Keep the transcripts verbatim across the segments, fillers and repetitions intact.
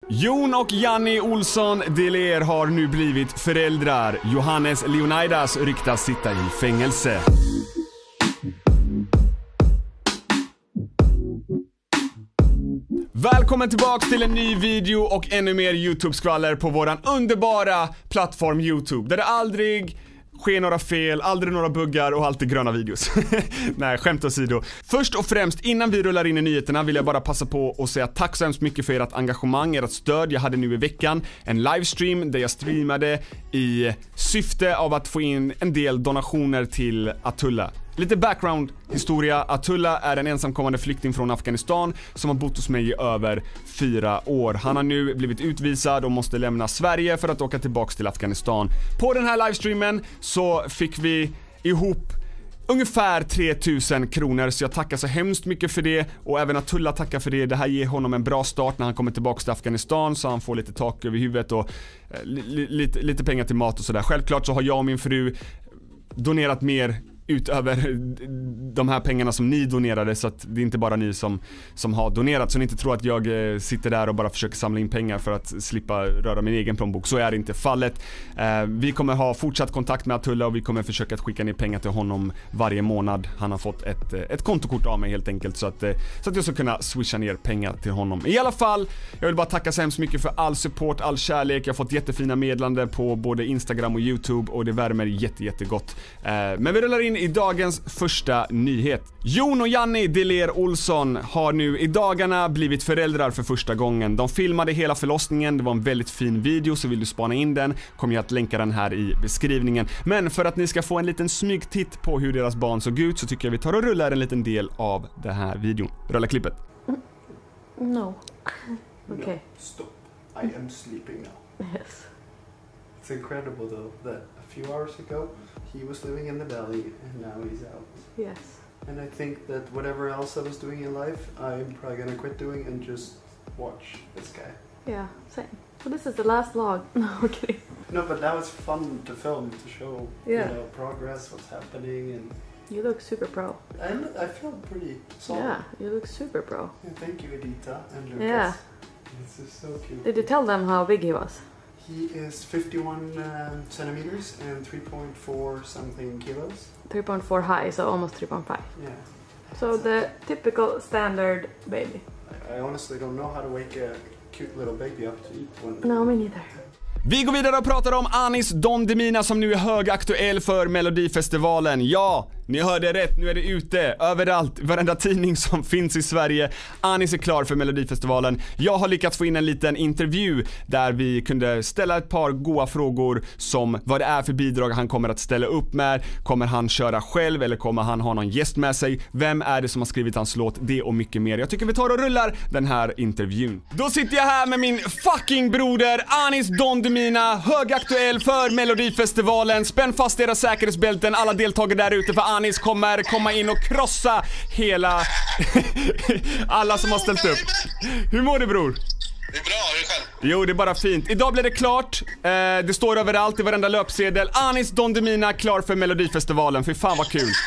Jon och Janni Olsson de Leer har nu blivit föräldrar. Johannes Leonidas ryktas sitta i fängelse. Välkommen tillbaka till en ny video och ännu mer YouTube-skvaller på våran underbara plattform YouTube, där det aldrig sker några fel, aldrig några buggar och alltid gröna videos. Nej, skämt åsido. Först och främst, innan vi rullar in i nyheterna vill jag bara passa på att säga tack så hemskt mycket för ert engagemang, ert stöd. Jag hade nu i veckan en livestream där jag streamade i syfte av att få in en del donationer till Atullah. Lite background historia. Atullah är en ensamkommande flykting från Afghanistan som har bott hos mig i över fyra år. Han har nu blivit utvisad och måste lämna Sverige för att åka tillbaka till Afghanistan. På den här livestreamen så fick vi ihop ungefär tre tusen kronor, så jag tackar så hemskt mycket för det. Och även Atullah tackar för det. Det här ger honom en bra start när han kommer tillbaka till Afghanistan, så han får lite tak över huvudet och eh, li- lite, lite pengar till mat och sådär. Självklart så har jag och min fru donerat mer utöver de här pengarna som ni donerade, så att det är inte bara ni som, som har donerat, så ni inte tror att jag eh, sitter där och bara försöker samla in pengar för att slippa röra min egen plånbok. Så är det inte fallet. Eh, vi kommer ha fortsatt kontakt med Atullah och vi kommer försöka att skicka ner pengar till honom varje månad. Han har fått ett, ett kontokort av mig helt enkelt, så att, eh, så att jag ska kunna swisha ner pengar till honom. I alla fall, jag vill bara tacka så hemskt mycket för all support, all kärlek. Jag har fått jättefina meddelanden på både Instagram och YouTube och det värmer jätte, jättegott. Eh, men vi rullar in i dagens första nyhet. Jon och Janni de Leer Olsson har nu i dagarna blivit föräldrar för första gången. De filmade hela förlossningen, det var en väldigt fin video, så vill du spana in den kommer jag att länka den här i beskrivningen. Men för att ni ska få en liten smygtitt på hur deras barn såg ut så tycker jag vi tar och rullar en liten del av den här videon. Rulla klippet. No. Okay. No, stop. I am sleeping now. Yes. It's incredible though that a few hours ago he was living in the belly and now he's out. Yes. And I think that whatever else I was doing in life, I'm probably gonna quit doing and just watch this guy. Yeah, same. So this is the last vlog. No, okay. No, but that was fun to film, to show Yeah. you know, progress, what's happening, and You look super pro. and I feel pretty solid. Yeah, you look super pro. Yeah, thank you, Edita and Lucas. Yeah. This is so cute. Did you tell them how big he was? He is fifty-one um, centimeters and three point four something kilos. three point four high, so almost three point five. Yeah. So the typical standard baby. I, I honestly don't know how to wake a cute little baby up to eat one. No, me neither. Vi går vidare och pratar om Anis Don Demina som nu är högaktuell för Melodifestivalen. Ja, ni hörde rätt, nu är det ute överallt, varenda tidning som finns i Sverige. Anis är klar för Melodifestivalen. Jag har lyckats få in en liten intervju där vi kunde ställa ett par goda frågor, som vad det är för bidrag han kommer att ställa upp med. Kommer han köra själv eller kommer han ha någon gäst med sig? Vem är det som har skrivit hans låt? Det och mycket mer. Jag tycker vi tar och rullar den här intervjun. Då sitter jag här med min fucking broder Anis Don Demina, högaktuell för Melodifestivalen. Spänn fast era säkerhetsbälten, alla deltagare där ute, för Anis kommer komma in och krossa hela alla som har ställt upp. Hur mår du, bror? Det är bra, hur själv? Jo, det är bara fint. Idag blir det klart. eh, Det står överallt i varenda löpsedel. Anis Don Demina klar för Melodifestivalen. Fy fan vad kul.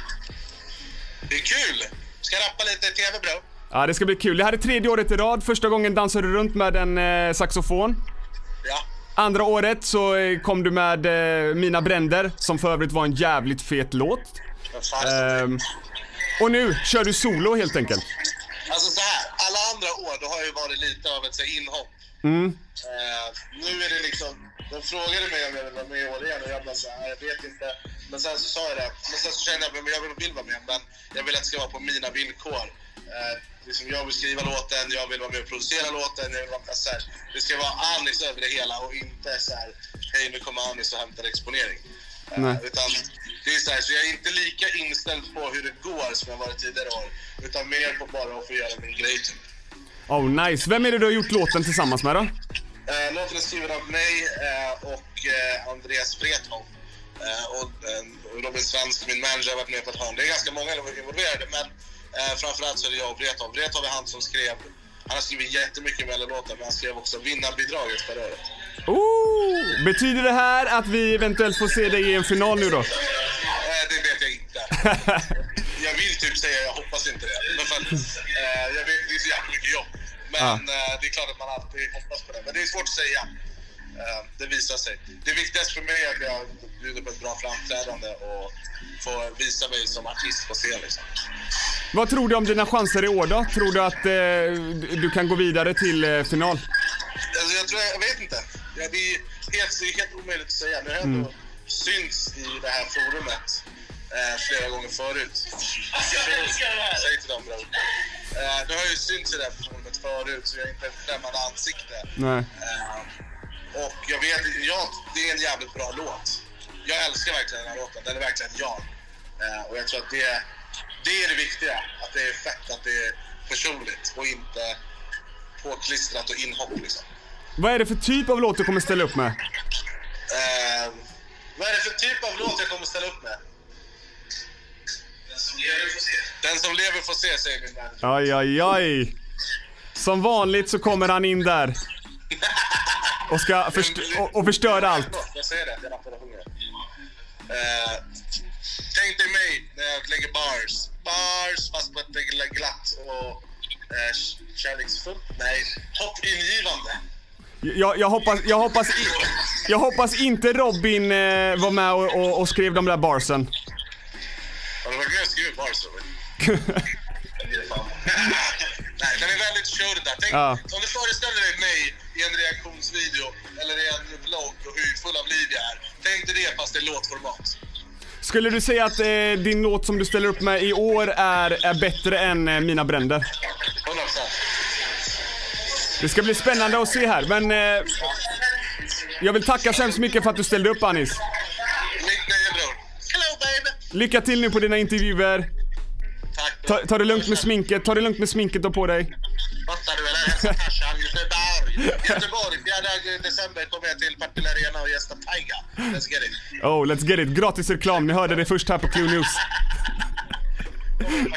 Det är kul! Ska rappa lite i tv, bro? Ja, det ska bli kul. Det här är tredje året i rad. Första gången dansade du runt med en eh, saxofon. Ja. Andra året så eh, kom du med eh, Mina bränder, som för övrigt var en jävligt fet låt. Vad fan är det? Ehm, och nu kör du solo helt enkelt. Alltså så här, alla andra år då har ju varit lite av ett så här, inhopp. Mm. Eh, nu är det liksom, de frågade mig om jag vill vara med i år igen och jag bara så här, jag vet inte. Men sen så sa jag det, men sen så kände jag att jag vill, vill vara med, men jag vill att det ska vara på mina villkor. Eh, liksom jag vill skriva låten, jag vill vara med och producera låten, jag vill vara så här, det ska vara Anis över det hela och inte så här, hej nu kommer Anis och hämtar exponering. Eh, utan det är så här, så jag är inte lika inställd på hur det går som jag varit tidigare år, utan mer på bara att få göra min grej typ. Oh nice, vem är det du har gjort låten tillsammans med då? Eh, låten är skriven av mig eh, och eh, Andreas Wrethov. Eh, och eh, Robin Svensk, min manager, har varit med på ett hörn. Det är ganska många involverade, men eh, framförallt så är det jag och Wrethov. Wrethov är han som skrev, han har skrivit jättemycket med alla låtar, men han skrev också vinnarbidraget förra året. Oh, betyder det här att vi eventuellt får se dig i en final nu då? Eh, det vet jag inte. Jag vill typ säga, jag hoppas inte det. Men för att, eh, jag vet, det är så jävla mycket jobb. Men Ja. eh, det är klart att man alltid hoppas på det. Men det är svårt att säga. Eh, det visar sig. Det viktigaste för mig är att jag bjuder på ett bra framträdande och får visa mig som artist på scen liksom. Vad tror du om dina chanser i år då? Tror du att eh, du kan gå vidare till eh, final? Alltså, jag, tror, jag vet inte. Ja, det, är helt, det är helt omöjligt att säga. Nu har jag ändå mm. synts i det här forumet eh, flera gånger förut. Säg till dem, bro. Eh, nu har jag ju synts i det här forumet förut, så jag är inte ett främmande ansikte. Nej. Eh, och jag vet, ja, det är en jävligt bra låt. Jag älskar verkligen den här låten. Den är verkligen jag. Eh, och jag tror att det, det är det viktiga. Att det är fett, att det är personligt och inte påklistrat och inhopp liksom. Vad är det för typ av låt du kommer ställa upp med? Uh, vad är det för typ av låt jag kommer ställa upp med? Den som lever får se. Den som lever får se, säger min vän. Aj, aj, aj. Som vanligt så kommer han in där. Och ska först- och, och förstöra allt. Jag säger det, jag rappar och sjunger. Uh, tänk dig mig när jag lägger bars. Bars fast på ett glatt och uh, kärleksfullt. Nej, hoppingivande. Jag, jag, hoppas, jag, hoppas i, jag hoppas inte Robin eh, var med och, och, och skrev de där barsen. Har du verkligen skrivit bars, Robin? Nej, den är väldigt showed där. Tänk, ja. Om du föreställer dig mig i en reaktionsvideo eller i en vlogg och hur full av liv jag är. Tänk dig det fast det är låtformat. Skulle du säga att eh, din låt som du ställer upp med i år är, är bättre än eh, Mina bränder? hundra procent. Det ska bli spännande att se här, men eh, jag vill tacka så hemskt mycket för att du ställde upp, Anis. Mitt nöje, bror. Hello, baby. Lycka till nu på dina intervjuer. Tack, Ta, ta det lugnt med sminket, ta det lungt med sminket då på dig. Fattar du eller? Hälsa farsan, Göteborg. Göteborg, fjärde december kommer jag till Partille Arena och gästa Taiga. Let's get it. Oh, let's get it. Gratis reklam, ni hörde det först här på Clue News. Clue,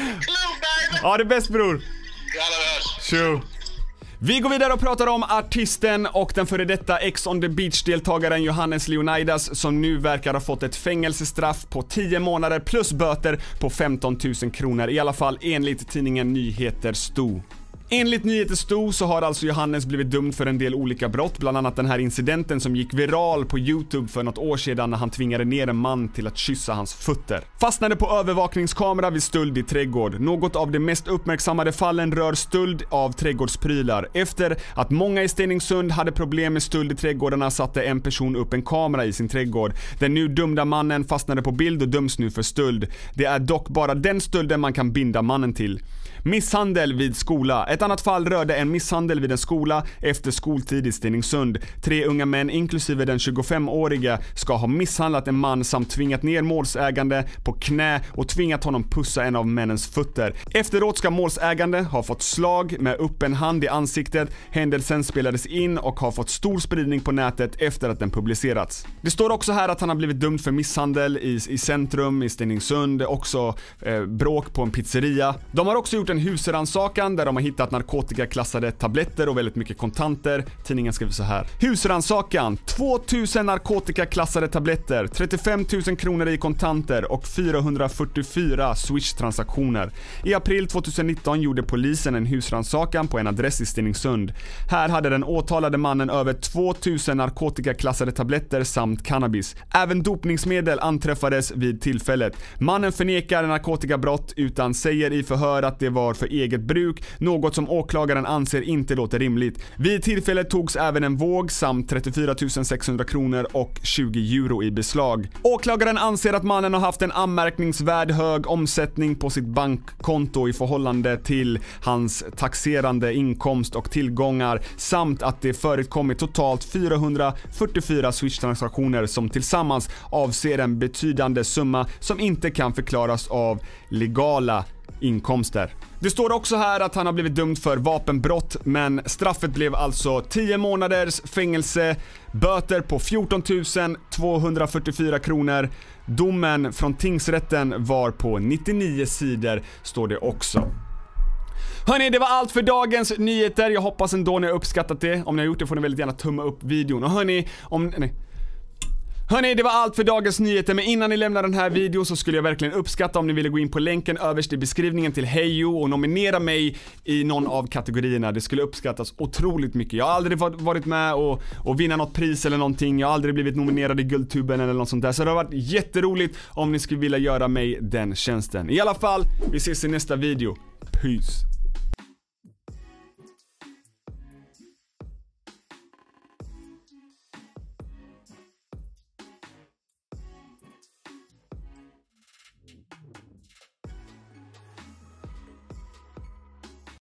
baby. Ja, det är bäst, bror. Jävlar, vi hörs. Tjo. Vi går vidare och pratar om artisten och den före detta Ex on the Beach-deltagaren Johannes Leonidas som nu verkar ha fått ett fängelsestraff på tio månader plus böter på femton tusen kronor, i alla fall enligt tidningen Nyheter Sto. Enligt Nyheter Sto så har alltså Johannes blivit dömd för en del olika brott, bland annat den här incidenten som gick viral på YouTube för något år sedan när han tvingade ner en man till att kyssa hans fötter. Fastnade på övervakningskamera vid stöld i trädgård. Något av de mest uppmärksammade fallen rör stöld av trädgårdsprylar. Efter att många i Stenungsund hade problem med stöld i trädgårdarna satte en person upp en kamera i sin trädgård. Den nu dömda mannen fastnade på bild och döms nu för stöld. Det är dock bara den stölden man kan binda mannen till. Misshandel vid skola. Ett annat fall rörde en misshandel vid en skola efter skoltid i Stenungsund. Tre unga män inklusive den tjugofemåriga ska ha misshandlat en man samt tvingat ner målsägande på knä och tvingat honom pussa en av männens fötter. Efteråt ska målsägande ha fått slag med öppen hand i ansiktet. Händelsen spelades in och har fått stor spridning på nätet efter att den publicerats. Det står också här att han har blivit dömd för misshandel i, i centrum i Stenungsund, också eh, bråk på en pizzeria. De har också gjort en husrannsakan där de har hittat narkotikaklassade tabletter och väldigt mycket kontanter. Tidningen skriver så här: husrannsakan, tvåtusen narkotikaklassade tabletter, trettiofem tusen kronor i kontanter och fyrahundrafyrtiofyra Swish-transaktioner. I april tjugonitton gjorde polisen en husrannsakan på en adress i Stenungsund. Här hade den åtalade mannen över tvåtusen narkotikaklassade tabletter samt cannabis. Även dopningsmedel anträffades vid tillfället. Mannen förnekar narkotikabrott utan säger i förhör att det var för eget bruk, något som åklagaren anser inte låter rimligt. Vid tillfället togs även en våg samt trettiofyra tusen sexhundra kronor och tjugo euro i beslag. Åklagaren anser att mannen har haft en anmärkningsvärd hög omsättning på sitt bankkonto i förhållande till hans taxerande inkomst och tillgångar samt att det förekommit totalt fyrahundrafyrtiofyra Swish-transaktioner som tillsammans avser en betydande summa som inte kan förklaras av legala inkomster. Det står också här att han har blivit dömd för vapenbrott, men straffet blev alltså tio månaders fängelse, böter på fjorton tusen tvåhundrafyrtiofyra kronor. Domen från tingsrätten var på nittionio sidor, står det också. Hörrni, det var allt för dagens nyheter. Jag hoppas ändå ni har uppskattat det. Om ni har gjort det får ni väldigt gärna tumma upp videon. Och hörrni, om... Nej. Hörrni, det var allt för dagens nyheter, men innan ni lämnar den här videon så skulle jag verkligen uppskatta om ni ville gå in på länken överst i beskrivningen till Hejo och nominera mig i någon av kategorierna. Det skulle uppskattas otroligt mycket. Jag har aldrig varit med och, och vinna något pris eller någonting. Jag har aldrig blivit nominerad i Guldtuben eller något sånt där. Så det har varit jätteroligt om ni skulle vilja göra mig den tjänsten. I alla fall, vi ses i nästa video. Peace.